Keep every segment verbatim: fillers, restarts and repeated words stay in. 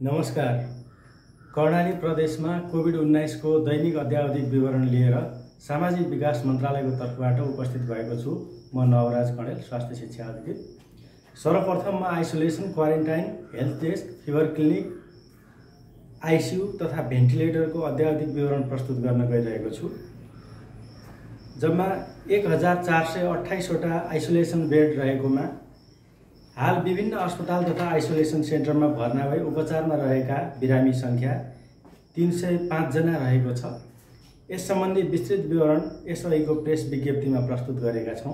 नमस्कार। कर्णाली प्रदेशमा कोभिड उन्नाइस को दैनिक अद्यावधिक विवरण लिएर सामाजिक विकास मन्त्रालयको तर्फबाट उपस्थित भएको छु। म नवराज कणेल, स्वास्थ्य शिक्षा अधिकृत। सर्वप्रथम म isolation, quarantine, health desk, fever clinic, ICU तथा भेन्टिलेटरको अद्यावधिक विवरण प्रस्तुत गर्न गइरहेको छु। जम्मा एक हजार चार सय अट्ठाइसवटा आइसोलेसन बेड रहेकोमा हाल विभिन्न अस्पताल तथा आइसोलेसन सेन्टरमा भर्ना भई उपचारमा रहेका बिरामी संख्या तीन सय पाँच जना रहेको छ। यस सम्बन्धी विस्तृत विवरण यसअघिको प्रेस विज्ञप्तिमा प्रस्तुत गरेका छौँ।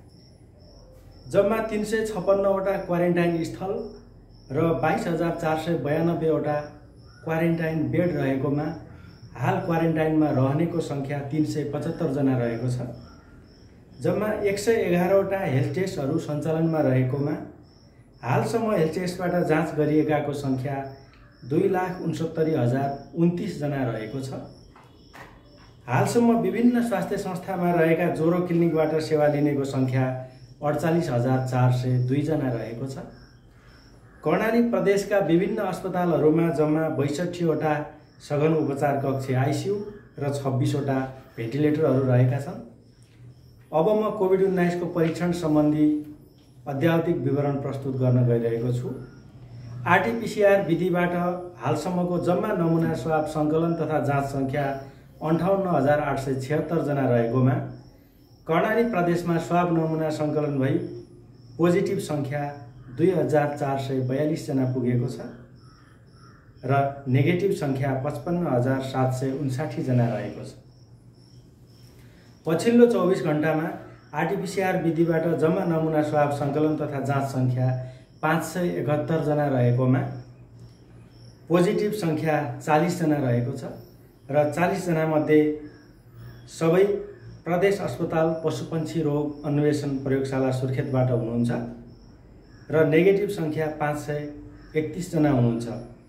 जम्मा तीन सय छप्पन्नवटा क्वारेन्टाइन स्थल र बाइस हजार चार सय बयानब्बेवटा क्वारेन्टाइन बेड रहेकोमा हाल क्वारेन्टाइनमा रहनेको संख्या तीन सय पचहत्तर जना रहेको छ। जम्मा एक सय एघारवटा हेल्थ टेस्टहरू सञ्चालनमा रहेकोमा हालसम्म हेल्थ टेस्टबाट जाँच गरिएकाको संख्या दुई लाख उनसत्तरी हजार उन्तिस जना रहेको छ। हालसम्म विभिन्न स्वास्थ्य संस्थामा रहेका ज्वरो क्लिनिकबाट सेवा लिनेको संख्या अडचालीस हजार चार सय दुई जना रहेको छ। कर्णाली प्रदेशका विभिन्न अस्पतालहरूमा जम्मा बैसठीवटा सघन उपचार कक्ष आइसियु र छब्बिसवटा भेन्टिलेटरहरू रहेका छन्। अब म कोभिड उन्नाइस को परीक्षण सम्बन्धी अद्यावधिक विवरण प्रस्तुत गर्न गइरहेको छु। आरटीपीसीआर विधिबाट हालसम्मको जम्मा नमुना स्वाब सङ्कलन तथा जाँच संख्या अन्ठाउन्न हजार आठ सय छिहत्तर जना रहेकोमा कर्णाली प्रदेशमा स्वाब नमुना सङ्कलन भई पोजिटिभ संख्या दुई हजार चार सय बयालिस जना पुगेको छ र नेगेटिभ संख्या पचपन्न हजार सात सय उन्साठी जना रहेको छ। पछिल्लो चौबिस घण्टामा आरटीपीसीआर विधिबाट जम्मा नमुना स्वाब सङ्कलन तथा जाँच संख्या पाँच सय एकहत्तर जना रहेकोमा पोजिटिभ संख्या चालीस जना रहेको छ र चालीस जना मध्ये सबै प्रदेश अस्पताल पशुपन्छी रोग अन्वेषण प्रयोगशाला सुर्खेतबाट हुनुहुन्छ र नेगेटिभ संख्या पाँच सय एकतिस जना हुनुहुन्छ।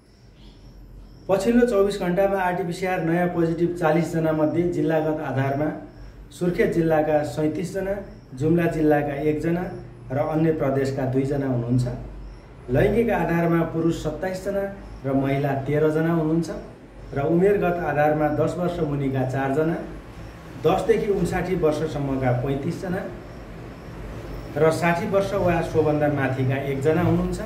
पछिल्लो चौबिस घण्टामा आरटीपीसीआर नयाँ पोजिटिभ चालीस जना मध्ये जिल्लागत आधारमा सुर्खेत जिल्लाका सैंतीस जना, जुम्ला जिल्लाका एक जना र अन्य प्रदेशका दुई जना हुनुहुन्छ। लैङ्गिक आधारमा पुरुष सत्ताइस जना र महिला तेह्र जना हुनुहुन्छ र उमेरगत आधारमा दस वर्ष मुनिका चार जना, दसदेखि उन्साठी वर्षसम्मका पैँतिस जना र साठी वर्ष वा सोभन्दा माथिका एकजना हुनुहुन्छ।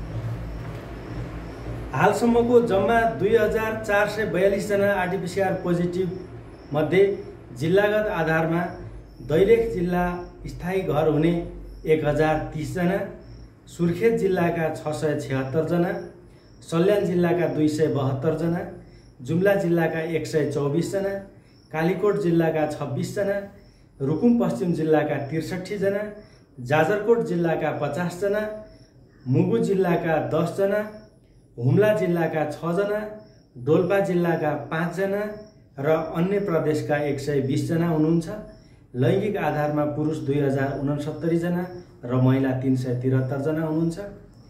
हालसम्मको जम्मा दुई हजार चार सय बयालिस जना आरटीपीसीआर पोजिटिभ मध्ये जिल्लागत आधारमा दैलेख जिल्ला स्थायी घर हुने एक हजार तीस जना, सुर्खेत जिल्लाका छ सय छिहत्तर जना, सल्यान जिल्लाका दुई सय बहत्तर जना, जुम्ला जिल्लाका एक सय चौबिस जना, कालीकोट जिल्लाका छब्बिस जना, रुकुम पश्चिम जिल्लाका त्रिसठी जना, जाजरकोट जिल्लाका पचास जना, मुगु जिल्लाका दस जना, हुम्ला जिल्लाका छ जना, डोल्पा जिल्लाका पाँच जना र अन्य प्रदेशका एक सय बीस जना हुनुहुन्छ। लैङ्गिक आधारमा पुरुष दुई हजार उनसत्तरी जना र महिला तीन सय त्रिहत्तर जना हुनुहुन्छ।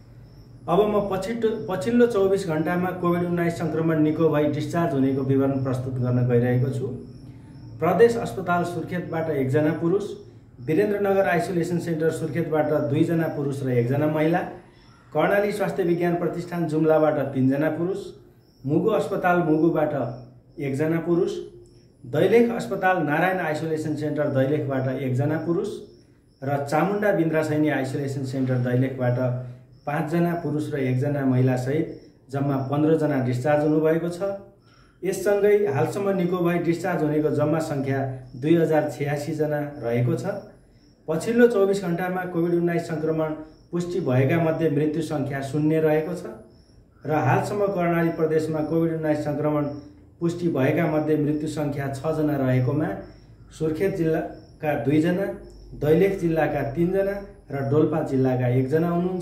अब म पछिल्लो पछिल्लो चौबिस घण्टामा कोभिड उन्नाइस सङ्क्रमण निको भई डिस्चार्ज हुनेको विवरण प्रस्तुत गर्न गइरहेको छु। प्रदेश अस्पताल सुर्खेतबाट एकजना पुरुष, वीरेन्द्रनगर आइसोलेसन सेन्टर सुर्खेतबाट दुईजना पुरुष र एकजना महिला, कर्णाली स्वास्थ्य विज्ञान प्रतिष्ठान जुम्लाबाट तीनजना पुरुष, मुगु अस्पताल मुगुबाट एकजना पुरुष, दैलेख अस्पताल नारायण आइसोलेसन सेन्टर दैलेखबाट एकजना पुरुष र चामुण्डा बिन्द्रासैनी आइसोलेसन सेन्टर दैलेखबाट पाँचजना पुरुष र एकजना महिला सहित जम्मा पन्ध्रजना डिस्चार्ज हुनुभएको छ। यससँगै हालसम्म निको भई डिस्चार्ज हुनेको जम्मा संख्या दुई हजार छयासी जना रहेको छ। पछिल्लो चौबिस घण्टामा कोभिड उन्नाइस सङ्क्रमण पुष्टि भएका मध्ये मृत्यु संख्या शून्य रहेको छ र हालसम्म कर्णाली प्रदेशमा कोभिड उन्नाइस सङ्क्रमण पुष्टि भएका मध्ये मृत्यु संख्या छ जना रहेकोमा सुर्खेत जिल्लाका दुईजना, दैलेख जिल्लाका तीनजना र डोल्पा जिल्लाका एकजना हुनुहुन्छ।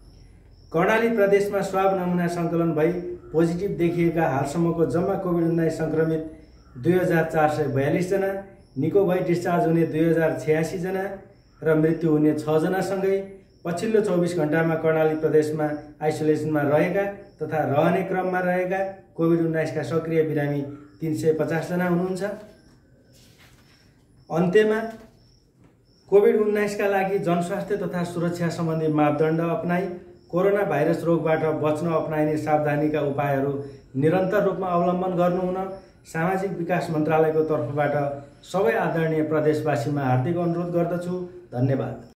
कर्णाली प्रदेशमा स्वाब नमुना सङ्कलन भई पोजिटिभ देखिएका हालसम्मको जम्मा कोभिड उन्नाइस सङ्क्रमित दुई हजार चार सय बयालिस जना, निको भई डिस्चार्ज हुने दुई हजार छयासी जना र मृत्यु हुने छ जनासँगै पछिल्लो चौबिस घण्टामा कर्णाली प्रदेशमा आइसोलेसनमा रहेका तथा रहने क्रममा रहेका कोभिड उन्नाइस का सक्रिय बिरामी तीन सय पचास जना हुनुहुन्छ। अन्त्यमा कोभिड उन्नाइस का लागि जनस्वास्थ्य तथा सुरक्षा सम्बन्धी मापदण्ड अपनाई कोरोना भाइरस रोगबाट बच्न अपनाइने सावधानीका उपायहरू निरन्तर रूपमा अवलम्बन गर्नुहुन सामाजिक विकास मन्त्रालयको तर्फबाट सबै आदरणीय प्रदेशवासीमा हार्दिक अनुरोध गर्दछु। धन्यवाद।